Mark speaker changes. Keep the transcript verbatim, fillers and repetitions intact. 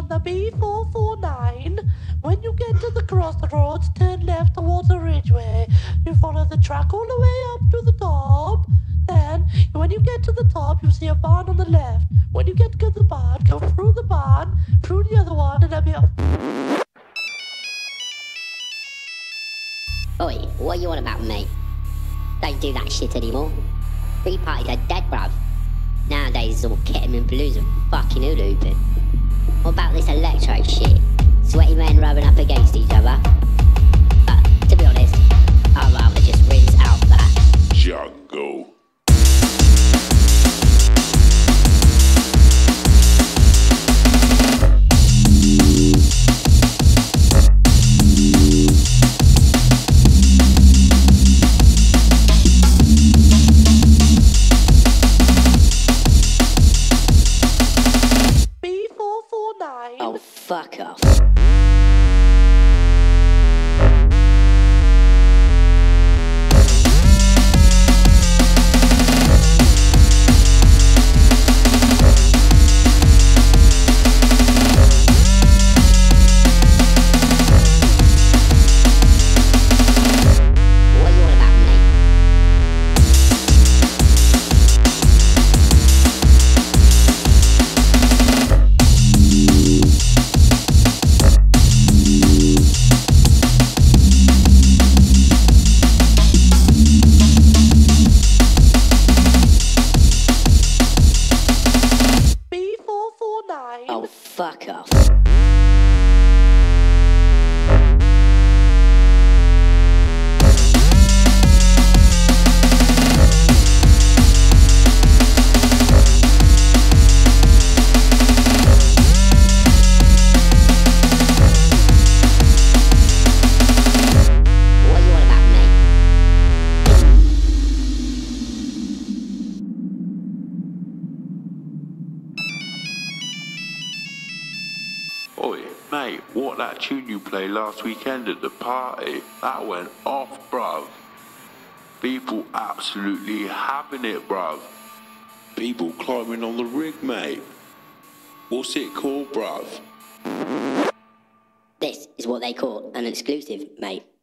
Speaker 1: on the B four four nine. When you get to the crossroads, turn left towards the Ridgeway. You follow the track all the way up to the top. Then, when you get to the top, you see a barn on the left. When you get to the barn, go through the barn, through the other one, and there'll be a...
Speaker 2: Oi, what are you on about, mate? Don't do that shit anymore. Free parties are dead, bruv. Nowadays it's all ketamine blues and fucking hula-hooping. What about this electro shit? Sweaty men rubbing up against each other? But, to be honest, I'd rather just rinse out that
Speaker 3: jungle.
Speaker 1: B four four nine.
Speaker 2: Oh, fuck off. Oh, fuck off.
Speaker 3: Oi, mate, what that tune you played last weekend at the party? That went off, bruv. People absolutely having it, bruv. People climbing on the rig, mate. What's it called, bruv?
Speaker 2: This is what they call an exclusive, mate.